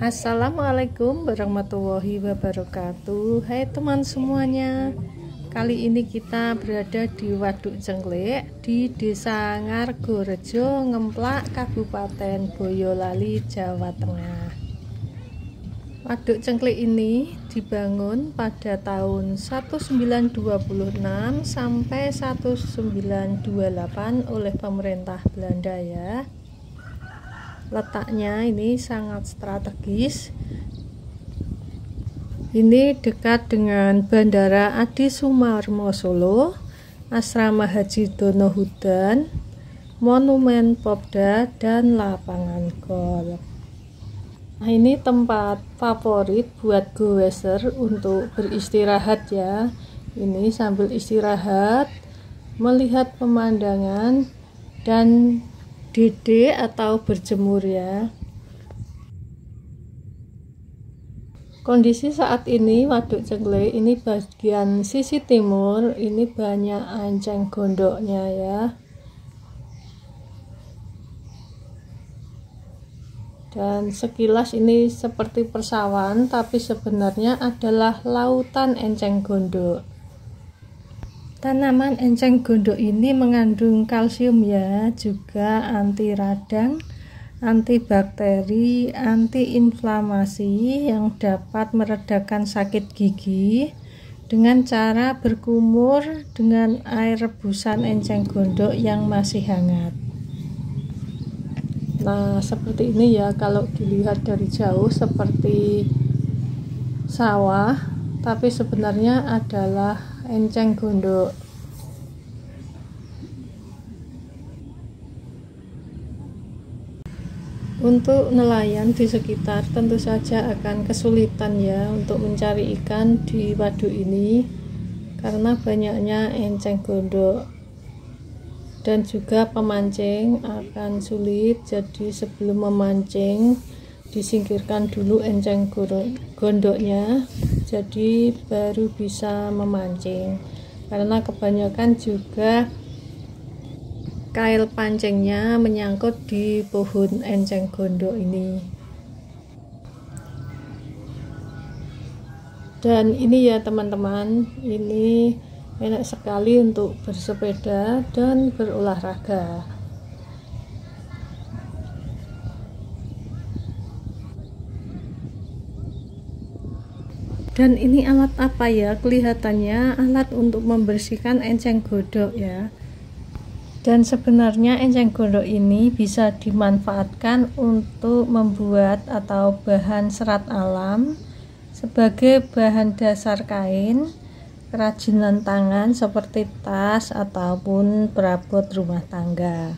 Assalamualaikum warahmatullahi wabarakatuh. Hai teman semuanya, kali ini kita berada di Waduk Cengklik di Desa Ngargorejo, Ngemplak, Kabupaten Boyolali, Jawa Tengah. Waduk Cengklik ini dibangun pada tahun 1926 sampai 1928 oleh pemerintah Belanda ya. Letaknya ini sangat strategis. Ini dekat dengan Bandara Adi Sumarmo Solo, Asrama Haji Dono Hudan, Monumen Popda, dan lapangan golf. Nah, ini tempat favorit buat goeser untuk beristirahat ya. Ini sambil istirahat, melihat pemandangan dan dede atau berjemur ya. Kondisi saat ini Waduk Cengklik ini bagian sisi timur, ini banyak enceng gondoknya ya. Dan sekilas ini seperti persawahan, tapi sebenarnya adalah lautan enceng gondok. Tanaman enceng gondok ini mengandung kalsium ya, juga anti radang, antibakteri, antiinflamasi yang dapat meredakan sakit gigi dengan cara berkumur dengan air rebusan enceng gondok yang masih hangat. Nah, seperti ini ya, kalau dilihat dari jauh seperti sawah, tapi sebenarnya adalah enceng gondok. Untuk nelayan di sekitar tentu saja akan kesulitan ya untuk mencari ikan di waduk ini karena banyaknya enceng gondok, dan juga pemancing akan sulit. Jadi sebelum memancing disingkirkan dulu enceng gondoknya, jadi baru bisa memancing, karena kebanyakan juga kail pancingnya menyangkut di pohon enceng gondok ini. Dan ini ya teman-teman, ini enak sekali untuk bersepeda dan berolahraga. Dan ini alat apa ya? Kelihatannya alat untuk membersihkan enceng gondok ya. Dan sebenarnya enceng gondok ini bisa dimanfaatkan untuk membuat atau bahan serat alam sebagai bahan dasar kain, kerajinan tangan seperti tas ataupun perabot rumah tangga.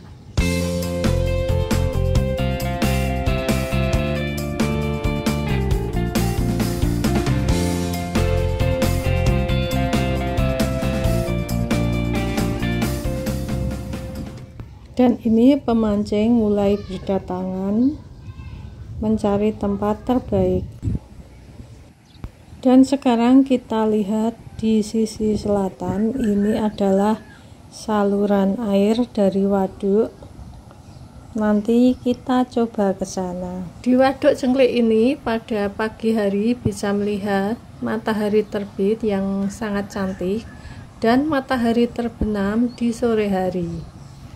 Dan ini pemancing mulai berdatangan mencari tempat terbaik. Dan sekarang kita lihat di sisi selatan, ini adalah saluran air dari waduk. Nanti kita coba ke sana. Di Waduk Cengklik ini pada pagi hari bisa melihat matahari terbit yang sangat cantik dan matahari terbenam di sore hari.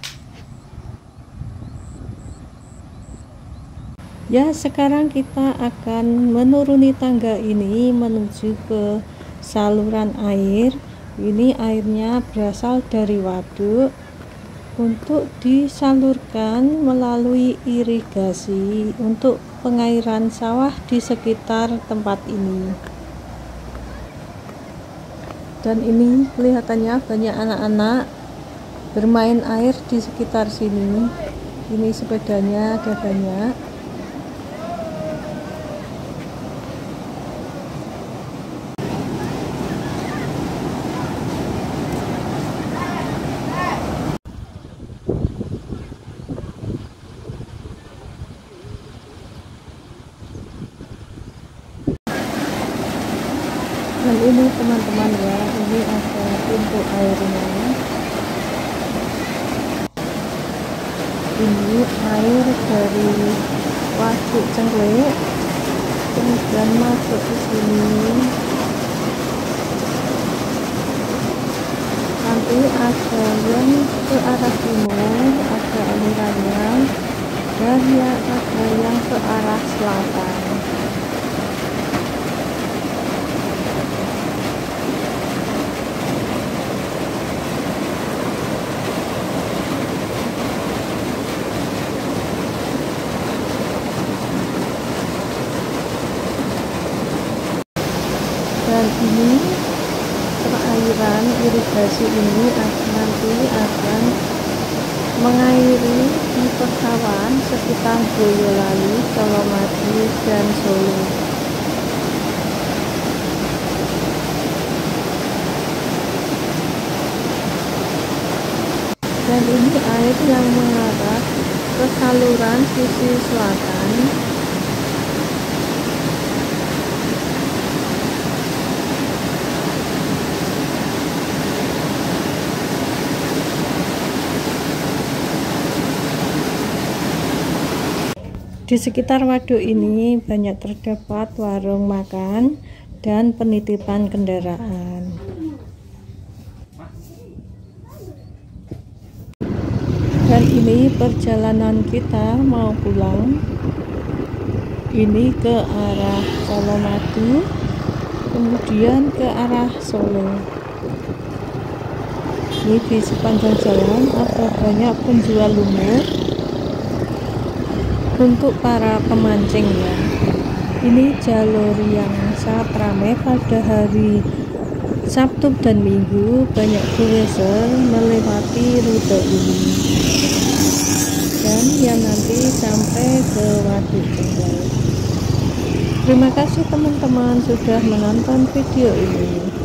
Ya, sekarang kita akan menuruni tangga ini menuju ke saluran air. Ini airnya berasal dari waduk untuk disalurkan melalui irigasi untuk pengairan sawah di sekitar tempat ini. Dan ini kelihatannya banyak anak-anak bermain air di sekitar sini. Ini sepedanya ada banyak. Dan ini teman-teman ya, ini ada pintu airnya. Ini air dari Waduk Cengklik kemudian masuk ke sini. Nanti ada yang ke arah timur, ada alirannya, dan ada yang ke arah selatan. Dan ini perairan irigasi ini nanti akan mengairi di persawahan sekitar Boyolali, Colomadu, dan Solo. Dan ini air yang mengarah ke saluran sisi selatan. Di sekitar waduk ini banyak terdapat warung makan dan penitipan kendaraan. Dan ini perjalanan kita mau pulang. Ini ke arah Colomadu, kemudian ke arah Solo. Ini di sepanjang jalan ada banyak penjual lumut untuk para pemancing ya. Ini jalur yang sangat ramai pada hari Sabtu dan Minggu, banyak turis melewati rute ini. Dan ya nanti sampai ke Waduk Jenggal. Terima kasih teman-teman sudah menonton video ini.